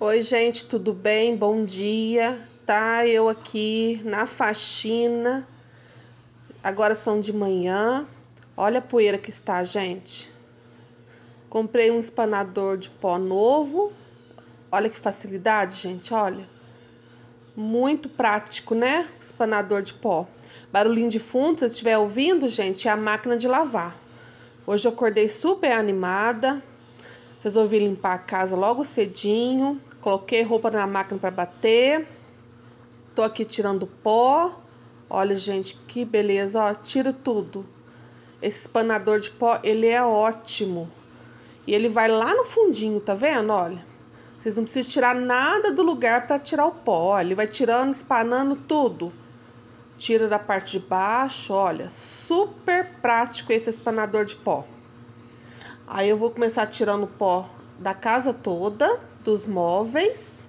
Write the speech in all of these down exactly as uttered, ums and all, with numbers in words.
Oi, gente, tudo bem? Bom dia. Tá, eu aqui na faxina. Agora são de manhã. Olha a poeira que está, gente. Comprei um espanador de pó novo. Olha que facilidade, gente, olha. Muito prático, né? Espanador de pó. Barulhinho de fundo, se você estiver ouvindo, gente, é a máquina de lavar. Hoje eu acordei super animada. Resolvi limpar a casa logo cedinho. Coloquei roupa na máquina para bater. Tô aqui tirando pó. Olha, gente, que beleza, ó. Tira tudo. Esse espanador de pó, ele é ótimo. E ele vai lá no fundinho, tá vendo? Olha. Vocês não precisam tirar nada do lugar para tirar o pó. Olha, ele vai tirando, espanando tudo. Tira da parte de baixo, olha. Super prático esse espanador de pó. Aí eu vou começar tirando o pó da casa toda, dos móveis.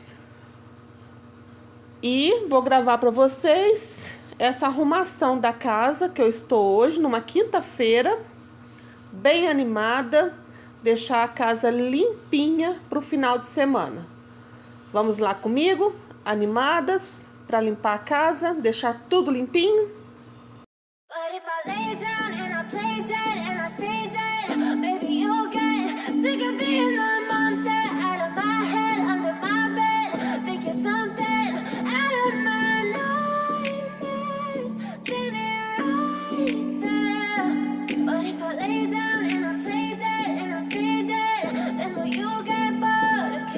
E vou gravar para vocês essa arrumação da casa que eu estou hoje, numa quinta-feira, bem animada, deixar a casa limpinha para o final de semana. Vamos lá comigo, animadas, para limpar a casa, deixar tudo limpinho. But if I lay down and I play dead and I stay dead, maybe you'll get sick of being the monster out of my head, under my bed. Think you're something out of my nightmares, standing right there. But if I lay down and I play dead and I stay dead, then will you get bored of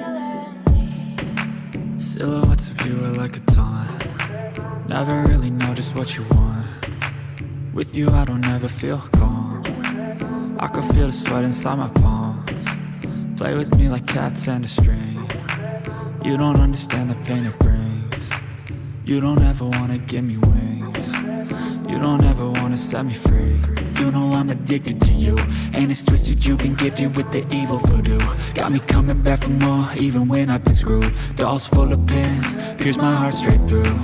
killing me? Silhouettes of you are like a taunt. Never really know just what you want. With you I don't ever feel calm. I can feel the sweat inside my palms. Play with me like cats and a string. You don't understand the pain it brings. You don't ever wanna give me wings. You don't ever wanna set me free. You know I'm addicted to you, and it's twisted, you've been gifted with the evil voodoo. Got me coming back for more, even when I've been screwed. Dolls full of pins, pierce my heart straight through.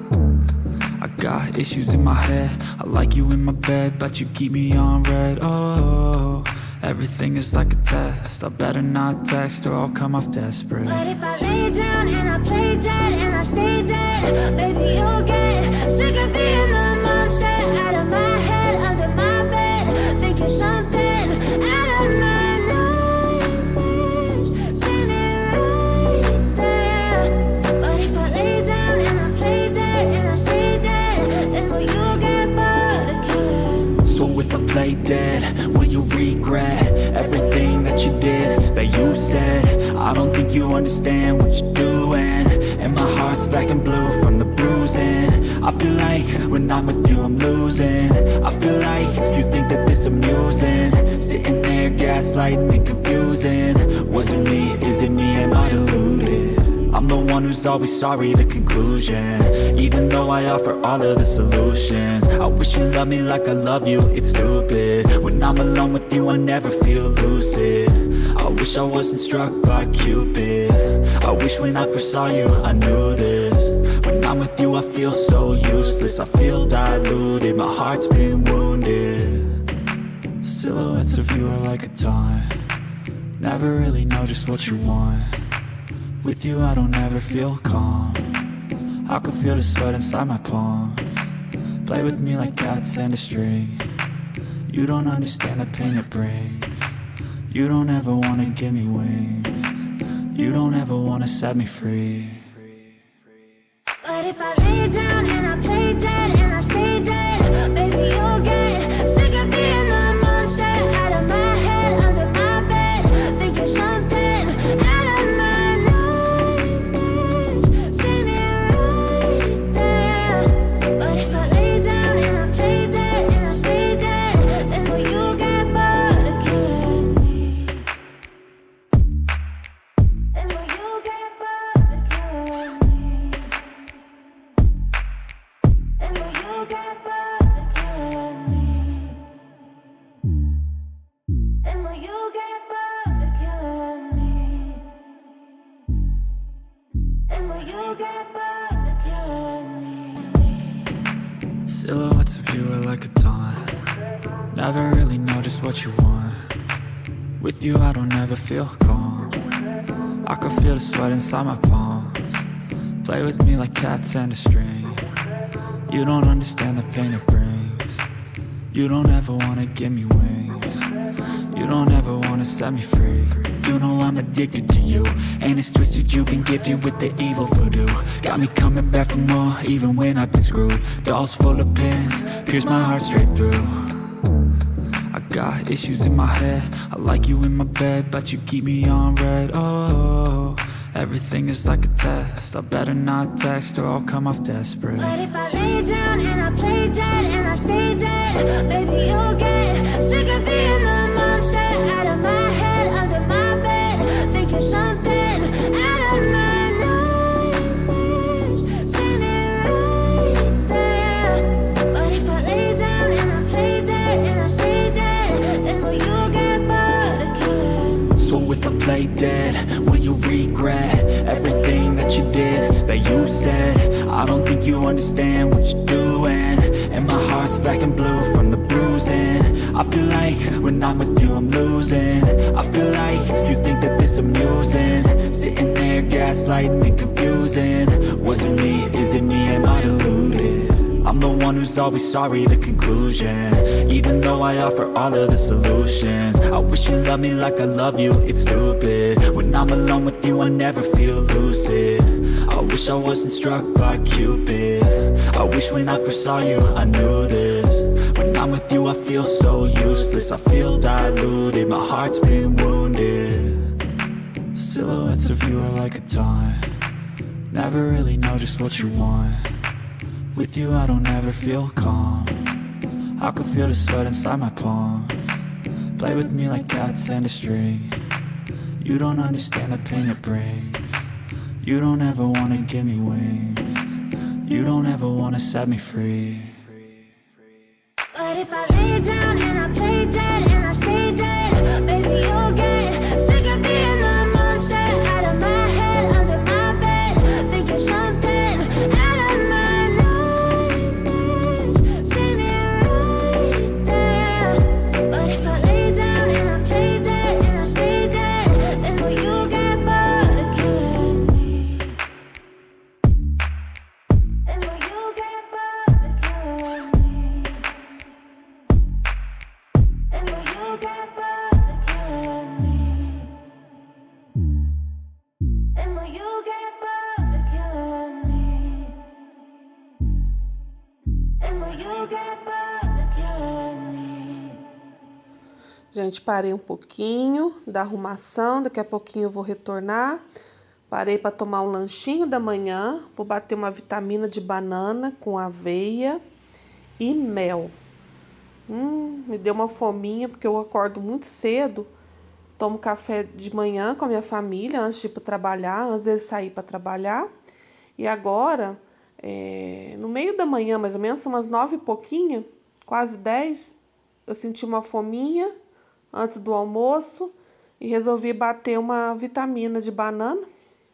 I got issues in my head, I like you in my bed, but you keep me on red. Oh, everything is like a test, I better not text or I'll come off desperate. But if I lay down and I play dead and I stay dead, baby you'll get sick of being the monster out of my head, under my bed. Think you're something out of my nightmares, standing right there. But if I lay down and I play dead and I stay dead, then will you get bored of killing me? So if I play dead, will you regret everything that you did, that you said? I don't think you understand what you're doing, and my heart's black and blue from the bruising. I feel like when I'm with you I'm losing. I feel like you think that this amusing, sitting there gaslighting and confusing. Was it me? Is it me? Am I deluded? I'm the one who's always sorry, the conclusion, even though I offer all of the solutions. I wish you loved me like I love you, it's stupid. When I'm alone with you I never feel lucid. I wish I wasn't struck by Cupid. I wish when I first saw you I knew this. When I'm with you I feel so useless, I feel diluted, my heart's been wounded. Silhouettes of you are like a taunt. Never really know just what you want. With you I don't ever feel calm. I can feel the sweat inside my palms. Play with me like cats and a string. You don't understand the pain it brings. You don't ever wanna give me wings. You don't ever wanna set me free. But if I lay down and I play dead and I stay dead, baby you'll get sick of being the monster out of my head, under my bed. Think you're something out of my nightmares, standing right there. But if I lay down and I play dead and I stay dead, then will you get bored of killing me? Then will you get bored of killing me? Then will you get bored of killing me? Then will you get bored of killing me? Then will you get bored of killing me? Silhouettes of you are like a taunt. Never really know just what you want. With you I don't ever feel calm. I can feel the sweat inside my palms. Play with me like cats and a string. You don't understand the pain it brings. You don't ever wanna give me wings. You don't ever wanna set me free. You know I'm addicted to you, and it's twisted, you've been gifted with the evil voodoo. Got me coming back for more, even when I've been screwed. Dolls full of pins, pierce my heart straight through. I got issues in my head, I like you in my bed, but you keep me on red. Oh, everything is like a test, I better not text or I'll come off desperate. But if I lay down and I play dead and I stay dead, baby, you'll get sick of being the monster out of my head, under my bed, thinking something out of my nightmares, standing right there. But if I lay down and I play dead and I stay dead, then will you get bored of killing? So if I play dead, will you regret everything that you did, that you said? I don't think you understand what you're doing, and my heart's black and blue from the bruising. I feel like when I'm with you I'm losing. I feel like you think that this amusing, sitting there gaslighting and confusing. Was it me? Is it me? Am I deluded? I'm the one who's always sorry, the conclusion, even though I offer all of the solutions. I wish you loved me like I love you, it's stupid. When I'm alone with you I never feel lucid. I wish I wasn't struck by Cupid. I wish when I first saw you I knew this. When I'm with you I feel so useless, I feel diluted, my heart's been wounded. Silhouettes of you are like a taunt, never really know just what you want. With you I don't ever feel calm, I can feel the sweat inside my palms. Play with me like cats and a string. You don't understand the pain it brings. You don't ever wanna give me wings. You don't ever wanna set me free. But if I lay down and I play dead and I stay dead, baby, you'll get sick of being the monster out of my head, under my bed, thinking something out of my nightmares, standing right there. But if I lay down and I play dead and I stay dead, then will you get bored of killing me? Then will you get bored of killing me? And will you get bored of killing me? And will you get bored of killing me? And will you get bored of killing me? Gente, parei um pouquinho da arrumação, daqui a pouquinho eu vou retornar. Parei para tomar um lanchinho da manhã, vou bater uma vitamina de banana com aveia e mel. Hum, me deu uma fominha, porque eu acordo muito cedo, tomo café de manhã com a minha família, antes de ir para trabalhar, antes de sair para trabalhar. E agora, é, no meio da manhã, mais ou menos, são umas nove e pouquinho, quase dez, eu senti uma fominha antes do almoço e resolvi bater uma vitamina de banana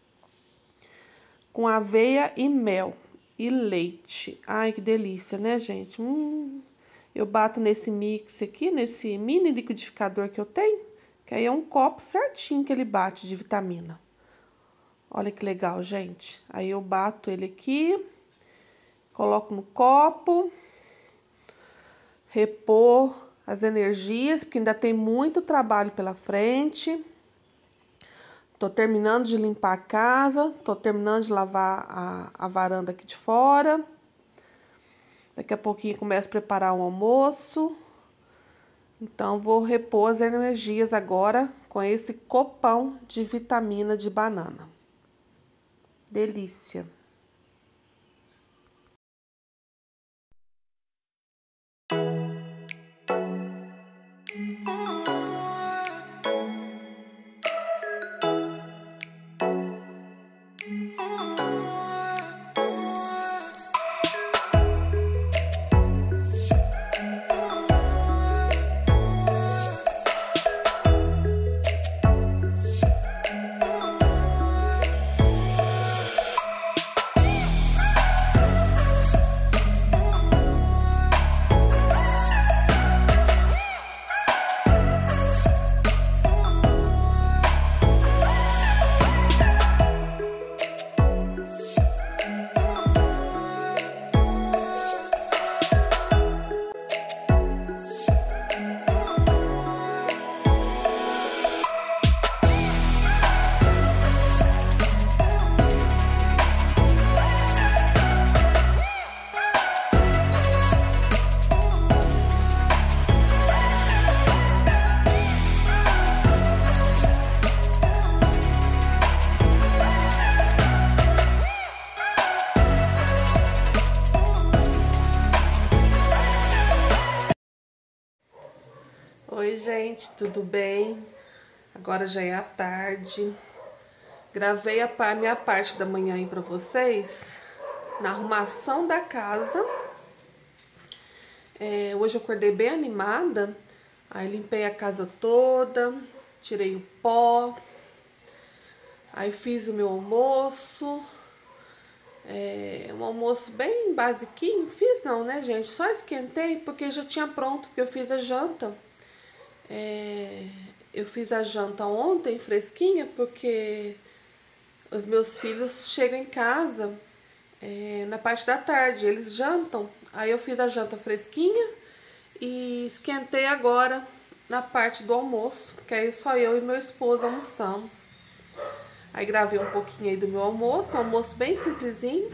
com aveia e mel e leite. Ai, que delícia, né, gente? Hum... Eu bato nesse mix aqui, nesse mini liquidificador que eu tenho, que aí é um copo certinho que ele bate de vitamina. Olha que legal, gente. Aí eu bato ele aqui, coloco no copo, repor as energias, porque ainda tem muito trabalho pela frente. Tô terminando de limpar a casa, tô terminando de lavar a, a varanda aqui de fora. Daqui a pouquinho começo a preparar o almoço. Então, vou repor as energias agora com esse copão de vitamina de banana. Delícia! Oi, gente, tudo bem? Agora já é a tarde. Gravei a minha parte da manhã aí pra vocês, na arrumação da casa. É, hoje eu acordei bem animada, aí limpei a casa toda, tirei o pó, aí fiz o meu almoço. É, um almoço bem basiquinho, fiz não, né, gente? Só esquentei porque já tinha pronto, porque eu fiz a janta. É, eu fiz a janta ontem, fresquinha, porque os meus filhos chegam em casa é, na parte da tarde, eles jantam. Aí eu fiz a janta fresquinha e esquentei agora na parte do almoço, porque aí só eu e meu esposo almoçamos. Aí gravei um pouquinho aí do meu almoço, um almoço bem simplesinho.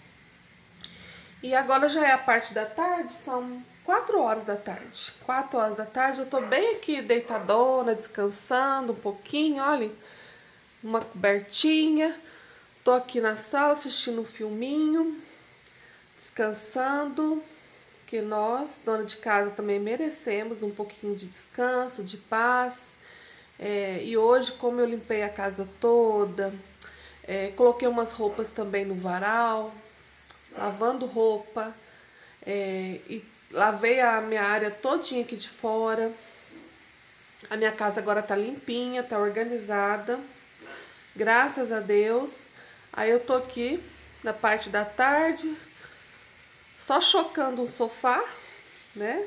E agora já é a parte da tarde, são quatro horas da tarde. Quatro horas da tarde, eu tô bem aqui deitadona, descansando um pouquinho, olhem. Uma cobertinha. Tô aqui na sala assistindo um filminho, descansando. Que nós, dona de casa, também merecemos um pouquinho de descanso, de paz. É, e hoje, como eu limpei a casa toda, é, coloquei umas roupas também no varal, lavando roupa, é, e lavei a minha área todinha aqui de fora. A minha casa agora tá limpinha, tá organizada, graças a Deus. Aí eu tô aqui na parte da tarde, só chocando um sofá, né?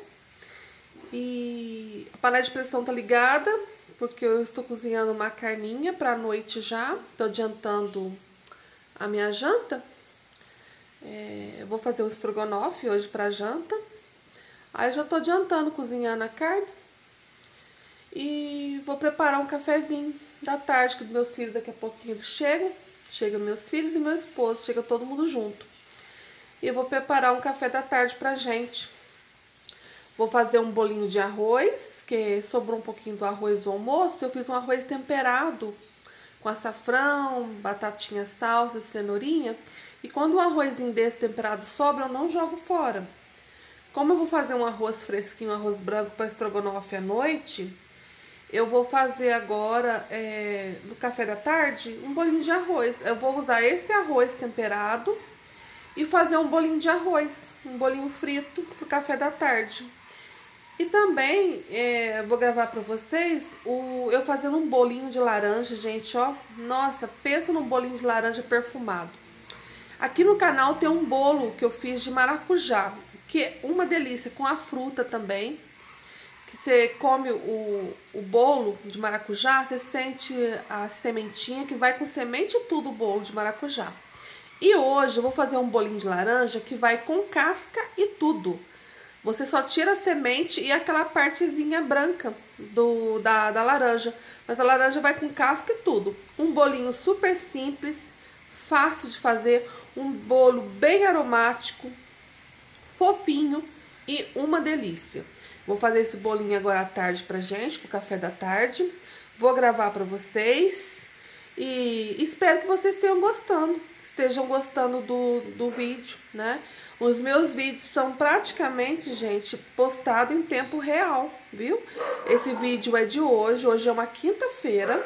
E a panela de pressão tá ligada, porque eu estou cozinhando uma carninha para a noite já. Tô adiantando a minha janta. É, eu vou fazer um estrogonofe hoje para janta. Aí eu já tô adiantando, cozinhando a carne. E vou preparar um cafezinho da tarde, que meus filhos daqui a pouquinho eles chegam. Chegam meus filhos e meu esposo, chega todo mundo junto. E eu vou preparar um café da tarde pra gente. Vou fazer um bolinho de arroz, que sobrou um pouquinho do arroz do almoço. Eu fiz um arroz temperado com açafrão, batatinha, salsa, cenourinha. E quando um arrozinho desse temperado sobra, eu não jogo fora. Como eu vou fazer um arroz fresquinho, um arroz branco para estrogonofe à noite, eu vou fazer agora, é, no café da tarde, um bolinho de arroz. Eu vou usar esse arroz temperado e fazer um bolinho de arroz, um bolinho frito pro café da tarde. E também é, vou gravar pra vocês o, eu fazendo um bolinho de laranja, gente, ó. Nossa, pensa num bolinho de laranja perfumado. Aqui no canal tem um bolo que eu fiz de maracujá, que é uma delícia, com a fruta também. Que você come o, o bolo de maracujá, você sente a sementinha, que vai com semente e tudo o bolo de maracujá. E hoje eu vou fazer um bolinho de laranja que vai com casca e tudo. Você só tira a semente e aquela partezinha branca do, da, da laranja. Mas a laranja vai com casca e tudo. Um bolinho super simples, fácil de fazer. Um bolo bem aromático, fofinho e uma delícia. Vou fazer esse bolinho agora à tarde pra gente, pro café da tarde. Vou gravar pra vocês. E espero que vocês estejam gostando. Estejam gostando do, do vídeo, né? Os meus vídeos são praticamente, gente, postados em tempo real, viu? Esse vídeo é de hoje, hoje é uma quinta-feira.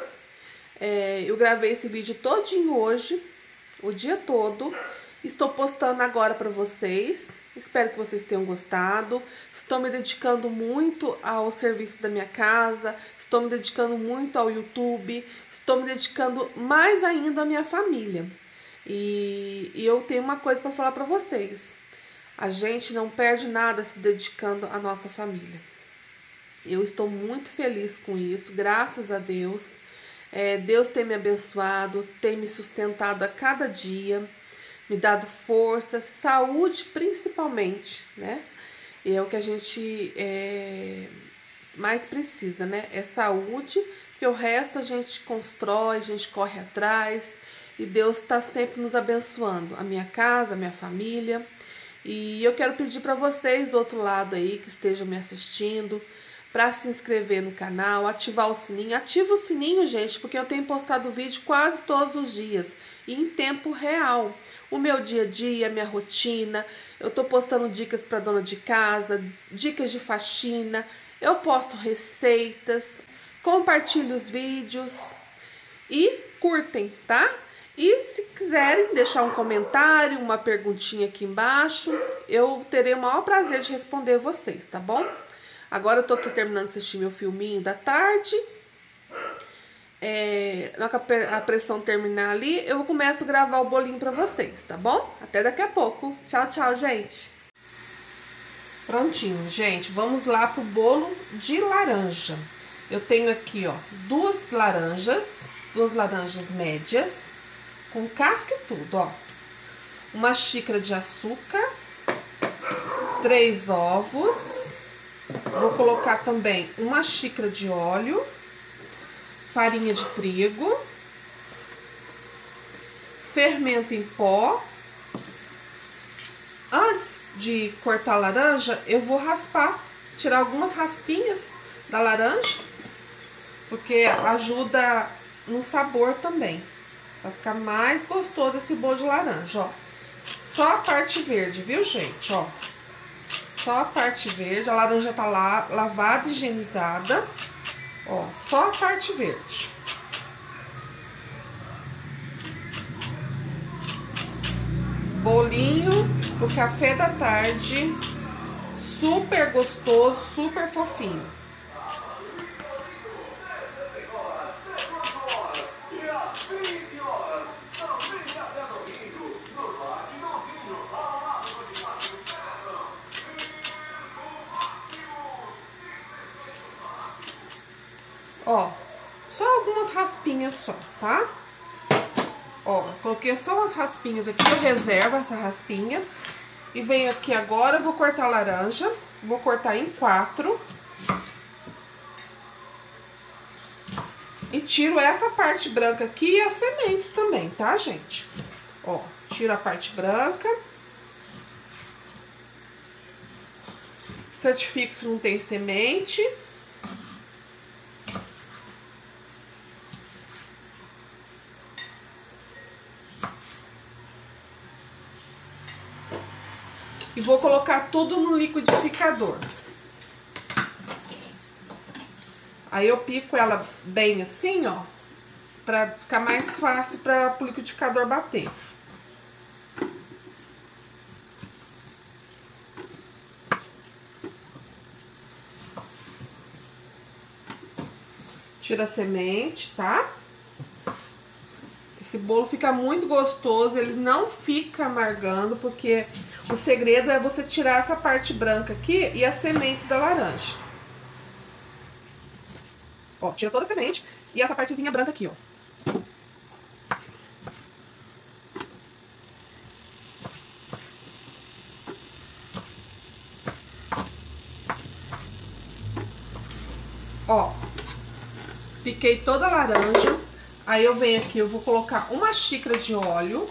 É, eu gravei esse vídeo todinho hoje, o dia todo. Estou postando agora para vocês. Espero que vocês tenham gostado. Estou me dedicando muito ao serviço da minha casa. Estou me dedicando muito ao YouTube. Estou me dedicando mais ainda à minha família. E, e eu tenho uma coisa para falar para vocês. A gente não perde nada se dedicando à nossa família. Eu estou muito feliz com isso, graças a Deus. É, Deus tem me abençoado, tem me sustentado a cada dia, me dado força, saúde principalmente, né? E é o que a gente é, mais precisa, né? É saúde, porque o resto a gente constrói, a gente corre atrás. E Deus está sempre nos abençoando, a minha casa, a minha família. E eu quero pedir para vocês do outro lado aí, que estejam me assistindo, para se inscrever no canal, ativar o sininho. Ativa o sininho, gente, porque eu tenho postado vídeo quase todos os dias, e em tempo real. O meu dia a dia, a minha rotina, eu tô postando dicas para dona de casa, dicas de faxina, Eu posto receitas, compartilho os vídeos e curtem, tá? E se quiserem deixar um comentário, uma perguntinha aqui embaixo, eu terei o maior prazer de responder vocês, tá bom? Agora eu tô aqui terminando de assistir meu filminho da tarde. É, na hora que a pressão terminar ali, eu começo a gravar o bolinho pra vocês, tá bom? Até daqui a pouco. Tchau, tchau, gente. Prontinho, gente. Vamos lá pro bolo de laranja. Eu tenho aqui, ó, duas laranjas, duas laranjas médias, com casca e tudo, ó. Uma xícara de açúcar, três ovos. Vou colocar também uma xícara de óleo, farinha de trigo, fermento em pó. Antes de cortar a laranja, eu vou raspar, tirar algumas raspinhas da laranja, porque ajuda no sabor também. Vai ficar mais gostoso esse bolo de laranja, ó. Só a parte verde, viu, gente, ó. Só a parte verde, a laranja tá lá, lavada e higienizada. Ó, só a parte verde. Bolinho do café da tarde, super gostoso, super fofinho. Ó, só algumas raspinhas só, tá? Ó, coloquei só umas raspinhas aqui, eu reservo essa raspinha. E venho aqui agora, eu vou cortar a laranja, vou cortar em quatro. E tiro essa parte branca aqui e as sementes também, tá, gente? Ó, tiro a parte branca. Certifico se não tem semente. E vou colocar tudo no liquidificador. Aí eu pico ela bem assim, ó, pra ficar mais fácil para o liquidificador bater. Tira a semente, tá? Esse bolo fica muito gostoso, ele não fica amargando, porque o segredo é você tirar essa parte branca aqui e as sementes da laranja. Ó, tira toda a semente e essa partezinha branca aqui, ó. Ó, piquei toda a laranja. Aí eu venho aqui, eu vou colocar uma xícara de óleo.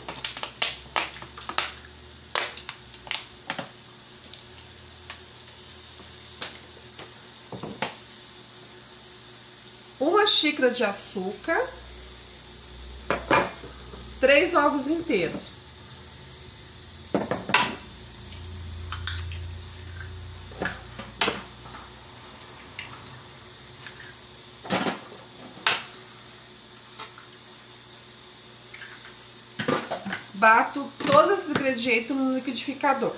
Uma xícara de açúcar. Três ovos inteiros. Bato todos os ingredientes no liquidificador.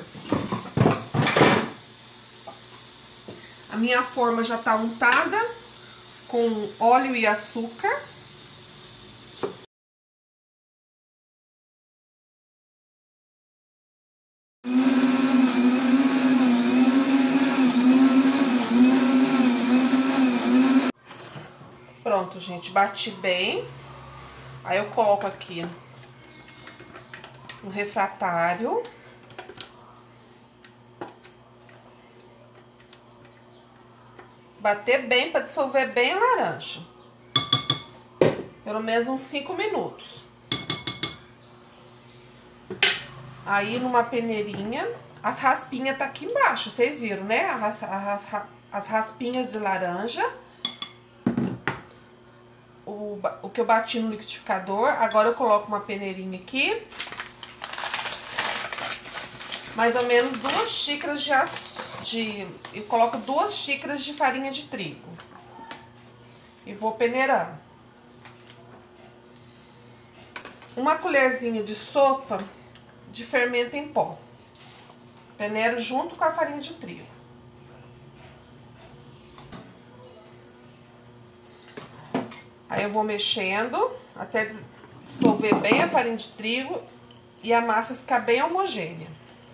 A minha forma já tá untada com óleo e açúcar. Pronto, gente, bati bem. Aí eu coloco aqui no refratário. Bater bem para dissolver bem a laranja. Pelo menos uns cinco minutos. Aí numa peneirinha, as raspinhas tá aqui embaixo, vocês viram, né? As, as, as raspinhas de laranja. O, o que eu bati no liquidificador. Agora eu coloco uma peneirinha aqui. Mais ou menos duas xícaras de açúcar. de... Eu coloco duas xícaras de farinha de trigo. E vou peneirando. Uma colherzinha de sopa de fermento em pó. Peneiro junto com a farinha de trigo. Aí eu vou mexendo até dissolver bem a farinha de trigo e a massa ficar bem homogênea.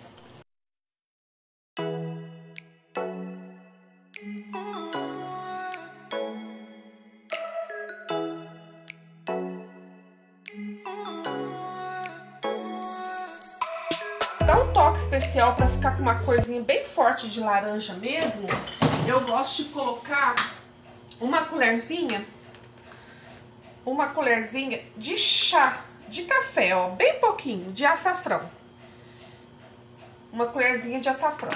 Dá um toque especial para ficar com uma corzinha bem forte de laranja mesmo. Eu gosto de colocar uma colherzinha, uma colherzinha de chá de café, ó, bem pouquinho, de açafrão. Uma colherzinha de açafrão.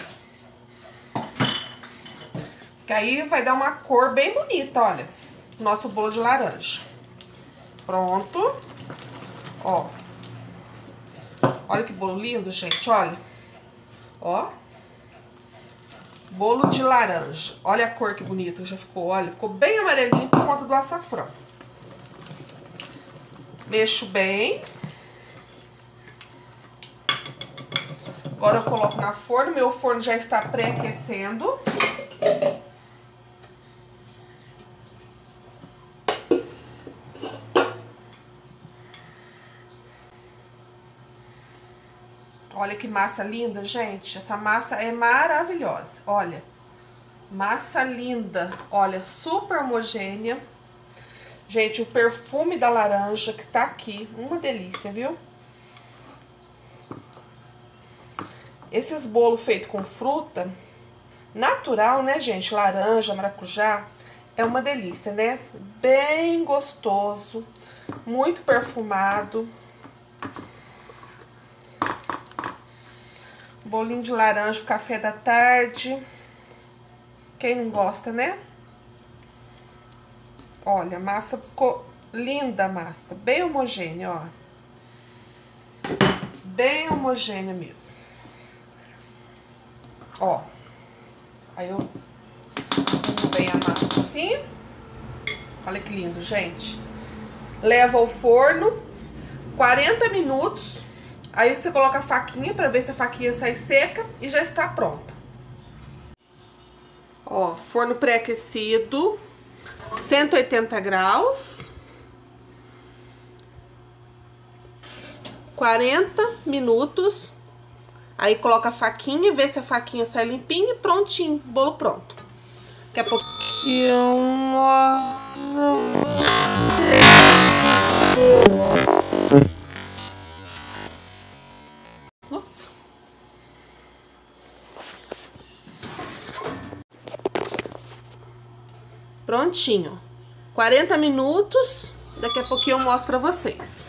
Que aí vai dar uma cor bem bonita, olha, nosso bolo de laranja. Pronto. Ó. Olha que bolo lindo, gente, olha. Ó. Bolo de laranja. Olha a cor que bonita, já ficou, olha, ficou bem amarelinho por conta do açafrão. Mexo bem. Agora eu coloco na forno, meu forno já está pré-aquecendo. Olha que massa linda, gente. Essa massa é maravilhosa. Olha, massa linda. Olha, super homogênea. Gente, o perfume da laranja que tá aqui, uma delícia, viu? Esses bolos feitos com fruta natural, né, gente? Laranja, maracujá, é uma delícia, né? Bem gostoso, muito perfumado. Bolinho de laranja, café da tarde. Quem não gosta, né? Olha, a massa ficou linda, a massa. Bem homogênea, ó. Bem homogênea mesmo. Ó. Aí eu uno bem a massa assim. Olha que lindo, gente. Leva ao forno quarenta minutos. Aí você coloca a faquinha pra ver se a faquinha sai seca e já está pronta. Ó, forno pré-aquecido, cento e oitenta graus. quarenta minutos. Aí coloca a faquinha, vê se a faquinha sai limpinha e prontinho, bolo pronto. Daqui a pouquinho Nossa. Prontinho. quarenta minutos. Daqui a pouquinho eu mostro pra vocês.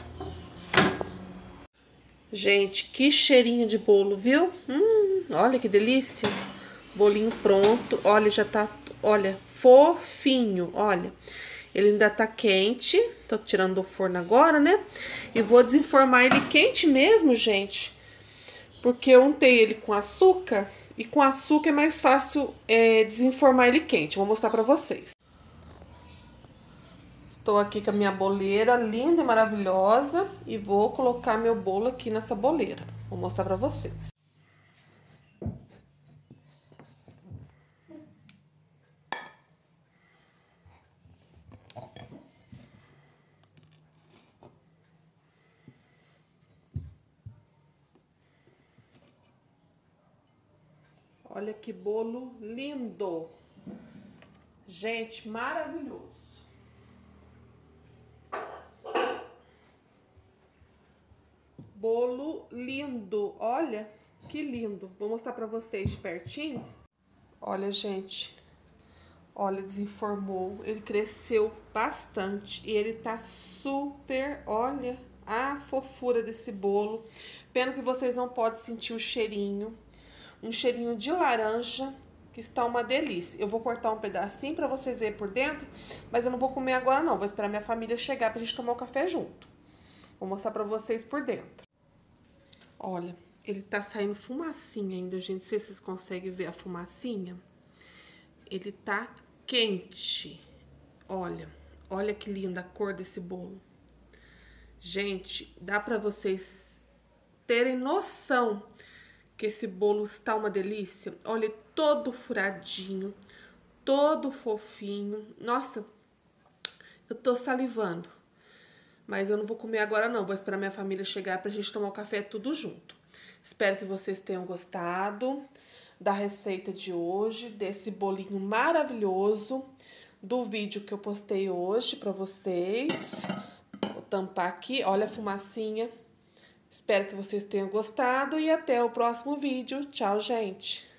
Gente, que cheirinho de bolo, viu? Hum, olha que delícia. Bolinho pronto. Olha, já tá, olha, fofinho, olha. Ele ainda tá quente. Tô tirando do forno agora, né? E vou desenformar ele quente mesmo, gente. Porque eu untei ele com açúcar. E com açúcar é mais fácil é, desenformar ele quente. Vou mostrar pra vocês. Estou aqui com a minha boleira linda e maravilhosa. E vou colocar meu bolo aqui nessa boleira. Vou mostrar pra vocês. Olha que bolo lindo. Gente, maravilhoso. Bolo lindo. Olha que lindo. Vou mostrar pra vocês de pertinho. Olha, gente. Olha, desenformou. Ele cresceu bastante. E ele tá super... Olha a fofura desse bolo. Pena que vocês não podem sentir o cheirinho. Um cheirinho de laranja, que está uma delícia. Eu vou cortar um pedacinho pra vocês verem por dentro, mas eu não vou comer agora não. Vou esperar minha família chegar pra gente tomar o café junto. Vou mostrar pra vocês por dentro. Olha, Ele tá saindo fumacinha ainda, gente. Não sei se vocês conseguem ver a fumacinha. Ele tá quente. Olha, olha que linda a cor desse bolo. Gente, dá pra vocês terem noção que esse bolo está uma delícia. Olha, todo furadinho, todo fofinho. Nossa, eu tô salivando. Mas eu não vou comer agora não, vou esperar minha família chegar pra gente tomar o café tudo junto. Espero que vocês tenham gostado da receita de hoje, desse bolinho maravilhoso, do vídeo que eu postei hoje pra vocês. Vou tampar aqui, olha a fumacinha. Espero que vocês tenham gostado e até o próximo vídeo. Tchau, gente!